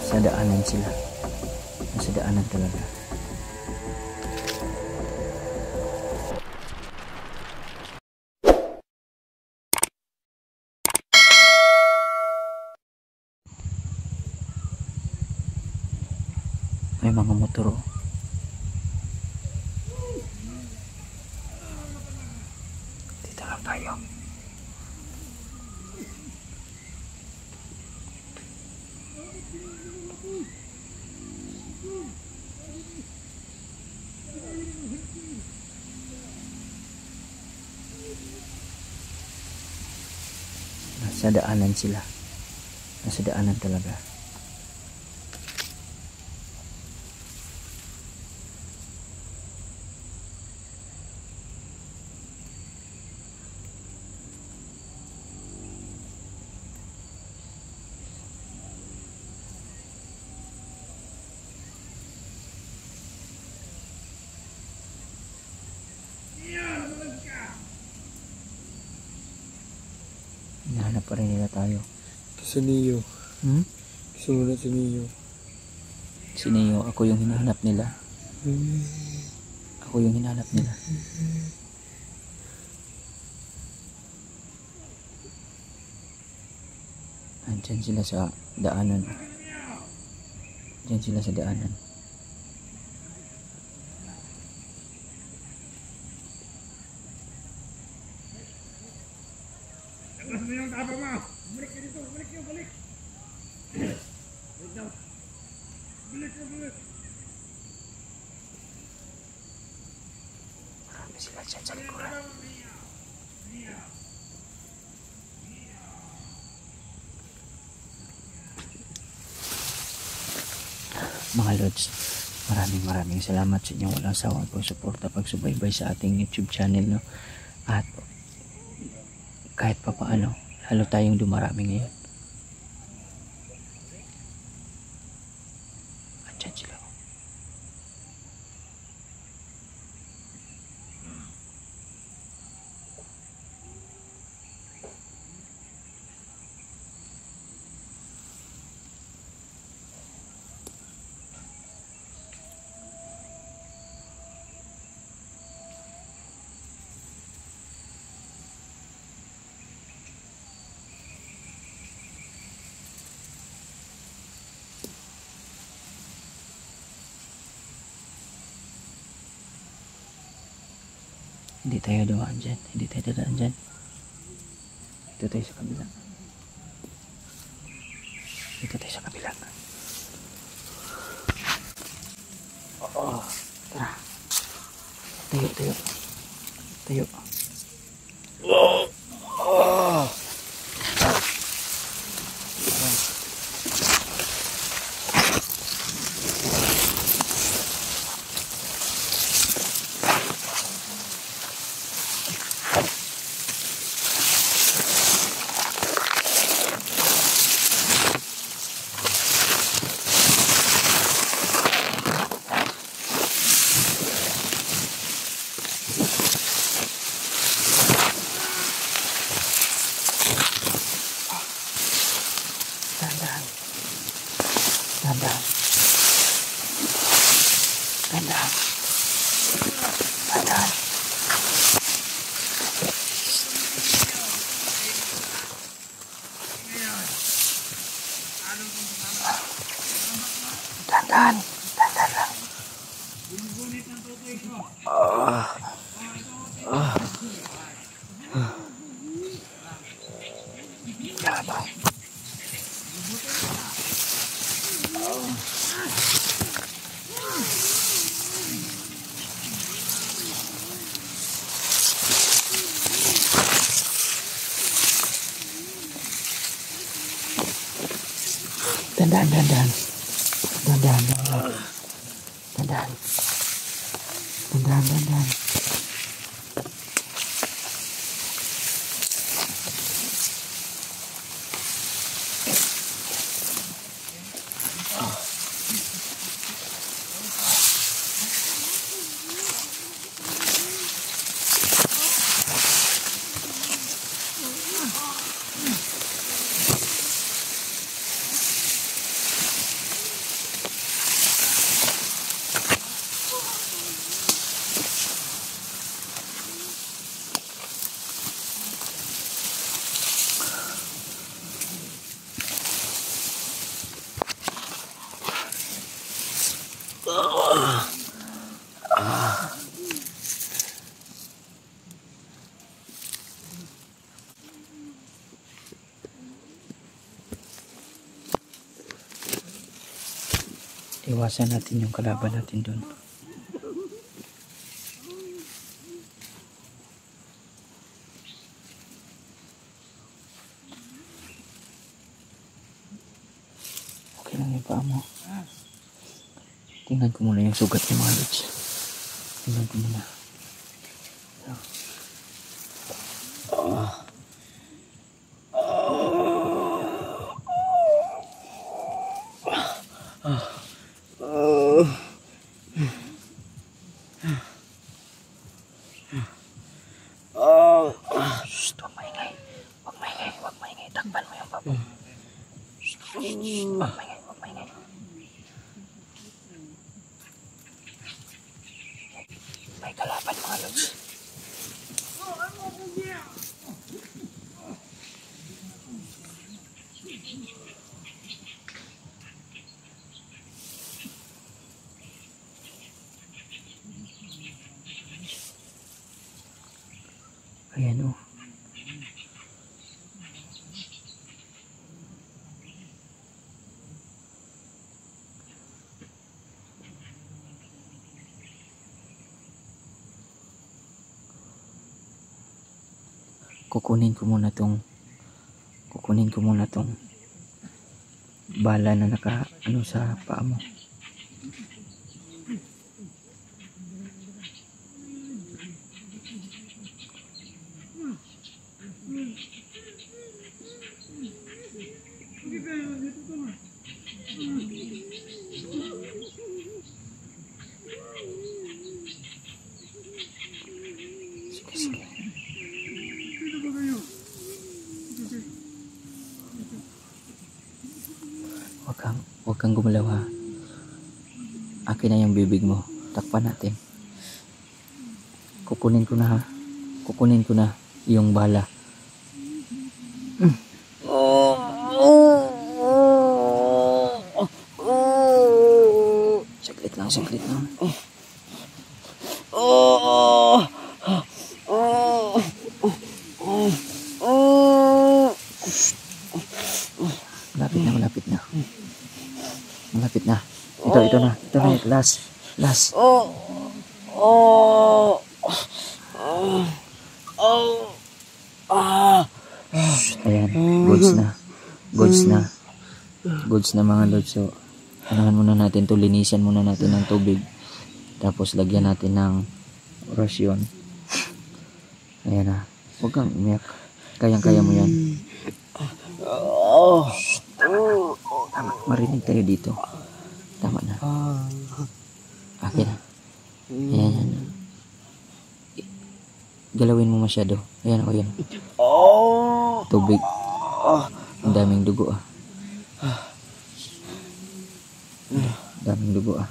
Sa daanan sila. Nasa daanan talaga. May mga motor. Dito lang tayo. Nasa daanan sila. Nasa daanan talaga. Hinahanap pa rin nila tayo. Sa Neo. Sumunod sa Neo. Si Neo, ako yung hinahanap nila. Ako yung hinahanap nila. Andyan sila sa daanan. Andyan sila sa daanan. Marami sila dyan sa likuran. Mga Lods, maraming salamat sa inyong walang sawang pagsuporta, pagsubaybay sa ating YouTube channel, no? At kahit pa paano, lalo tayong dumarami ngayon. Andyan sila. Hindi tayo dumaan dyan. Hindi tayo dadaan dyan. Dito tayo sa kabila. Dito tayo sa kabila. Oo. Tara. Tayo. Tayo. Dahan. Dahan lang. Dahan. Iwasan natin yung kalaban natin doon. Okay lang yung paa mo. Tingnan ko muna yung sugat niya mga lods. Tingnan ko muna. Shhh, huwag maingay. Huwag maingay, huwag maingay. Takpan mo yung babo. Shhh, huwag maingay, huwag maingay. May kalaban mga lods. Ayan o. Kukunin ko muna tong bala na naka ano sa paa mo. Sige, sige. Huwag kang gumalaw ha. Akin na yung bibig mo. Takpan natin. Kukunin ko na ha. Kukunin ko na yung bala. Saglit lang, saglit lang. Malapit na, malapit na. Malapit na. Ito na yung last. Ayan, goods na mga lods. So, anahan muna natin to, linisan muna natin ng tubig. Tapos lagyan natin ng orasyon. Ayan na. Huwag kang umiyak. Kayang-kaya mo yan. Tama, marinig tayo dito. Tama na. Akin na. Ayan. Galawin mo masyado. Ayan o, ayan. Tubig. Ang daming dugo ah. Daming dugo ah.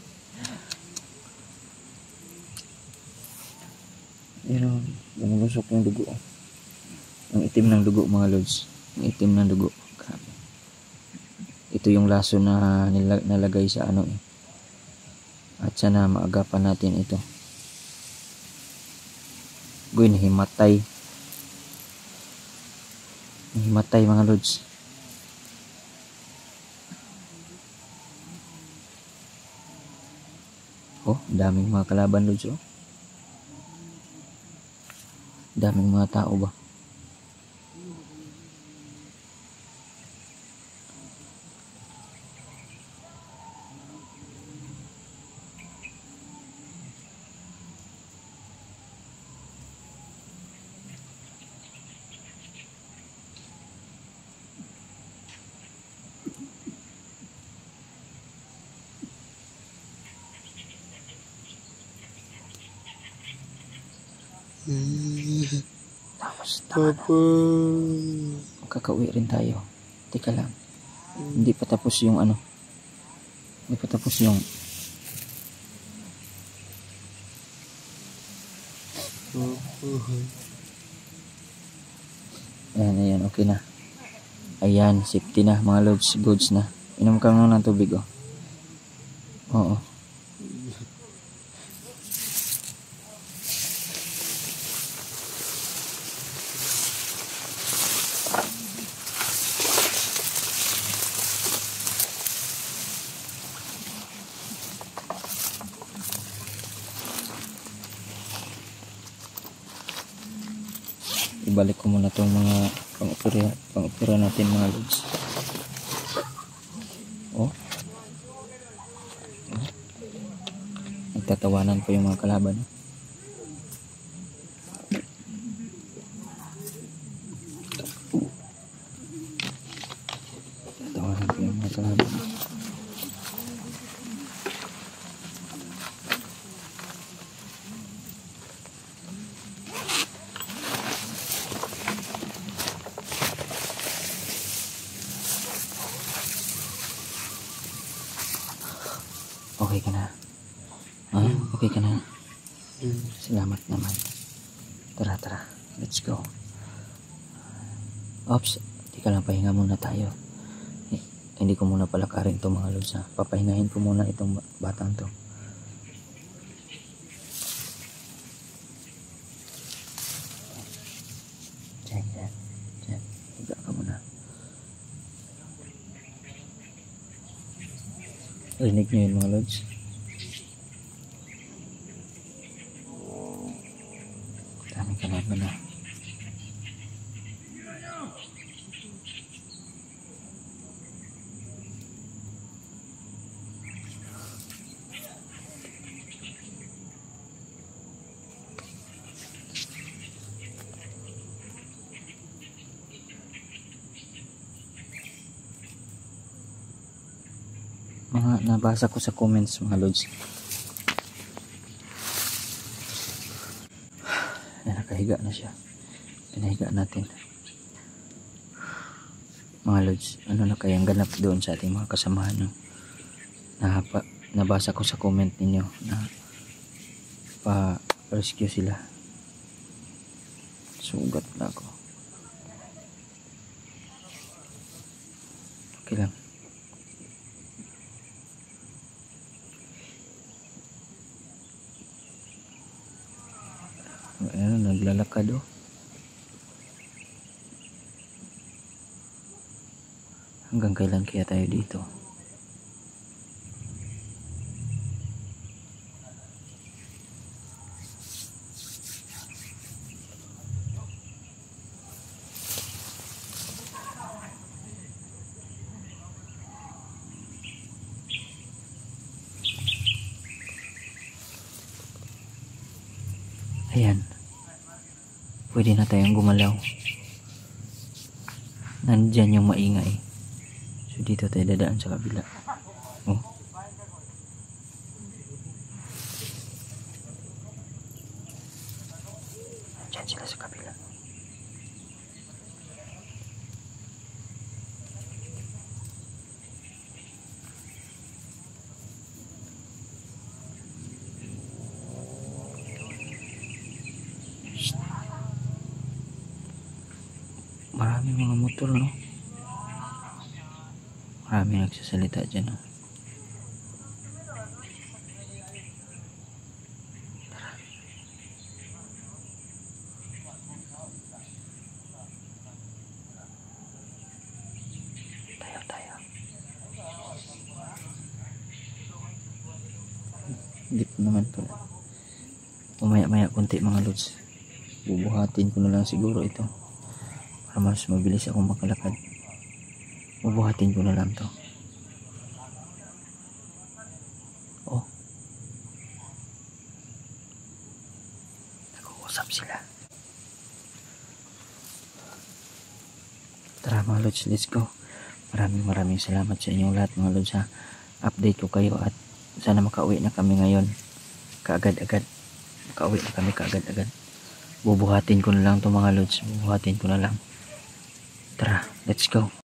Ayan o, bumulusok yung dugo ah. Ang itim ng dugo mga lods. Ang itim ng dugo. Grabe. Ito yung laso na nalagay sa ano eh. At sana maagapan natin ito. Goy, nahimatay. Nahimatay mga lods. Oh, daming mga kalaban lods oh. Daming mga tao ba? Tama na. Magkakauwi rin tayo. Teka lang. Hindi pa tapos yung ano. Hindi pa tapos yung ayan, okay na. Ayan, safety na mga lods, goods na. Inom ka muna ng tubig oh. Oo. ibalik ko muna tong mga pang-opera natin mga lods. Oh. Nagtatawanan po yung mga kalaban. Nagtatawanan po yung mga kalaban. Okay ka na? Okay ka na? Salamat naman. Tara, let's go. Ops, di ka lang, pahinga muna tayo. Hindi ko muna palakarin itong mga lods, ha. Papahingahin ko muna itong batang to. Diyan. Higa ka muna. Rinig nyo yun mga lods. Daming kalaban na. Mga nabasa ko sa comments mga lods. Nakahiga na siya. Pinahiga natin. Mga lods, ano na kayang ganap doon sa ating mga kasamahan, no? Nabasa ko sa comment ninyo na pa-rescue sila. Sugat na ako. Okay lang. Ayan, naglalakad oh. Hanggang kailan kaya tayo dito? Ayan. Pwede na tayong gumalaw. Nandyan yung maingay. So dito tayo dadaan sa kabila. Oh. Nandyan sila sa kabila. Maraming mga motor, no? Maraming nagsasalita dyan, no? Tayo. Hindi po naman pala. Umaya-maya kunti mga lods. Bubuhatin ko na lang siguro ito. Para mas mabilis akong makalakad. Bubuhatin ko na lang to. Oh. Nag-uusap sila. Tara mga lods, let's go. Maraming salamat sa inyong lahat mga lods, ha. Update ko kayo at sana makauwi na kami ngayon. Kaagad-agad. Makauwi na kami kaagad-agad. Bubuhatin ko na lang to mga lods. Bubuhatin ko na lang. Tara, let's go.